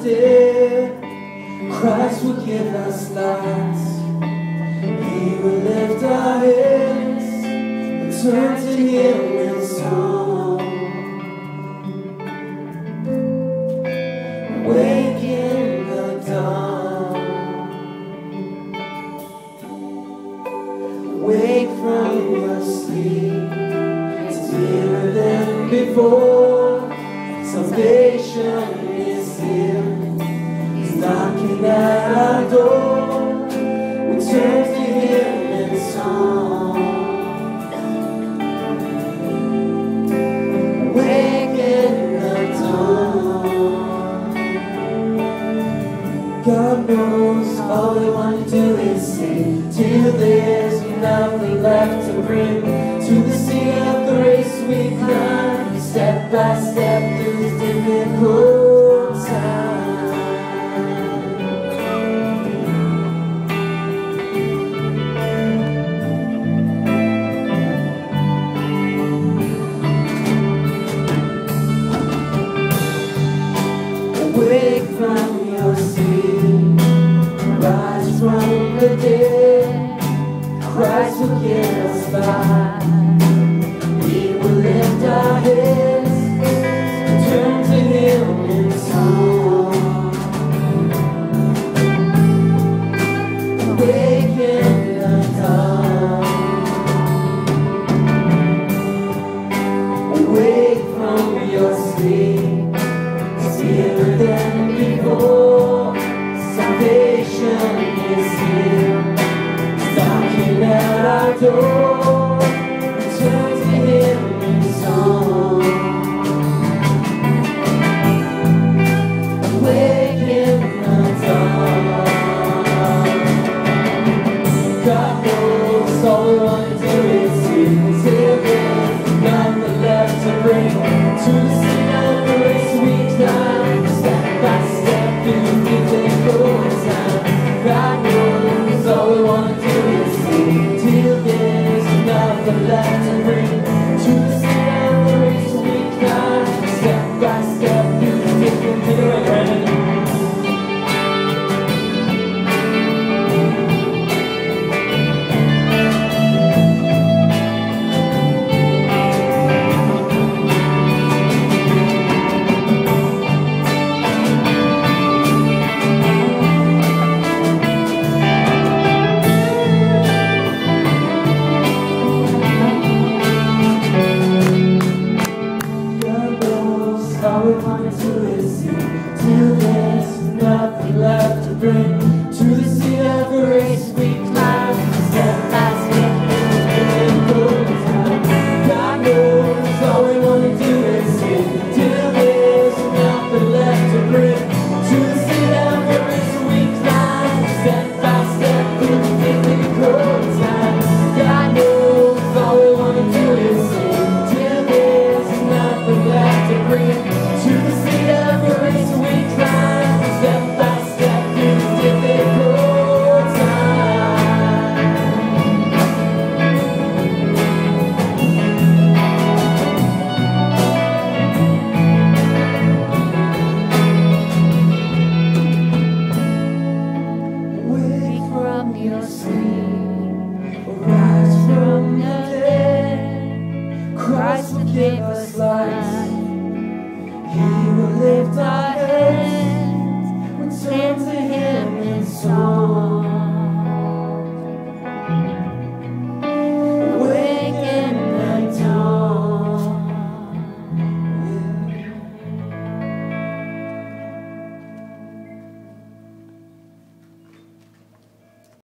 dead, Christ will give us light. He will lift our heads and turn to Him in song. Wake in the dawn, wake from your sleep. It's nearer than before. Salvation is here. He's knocking at our door. We turn to Him in song. Wake in the dawn. God knows all we want to do is sing till there's nothing left to bring to the sea of grace we climb, step by step through this difficult time. Awake from your sleep, rise from the dead, Christ will give us light. He will lift our heads and turn to Him in song. Awake in the dawn, awake from your sleep. It's nearer than before. Salvation is here, knocking at our door. Turn to Him in song. Awake in the dawn. God knows all we want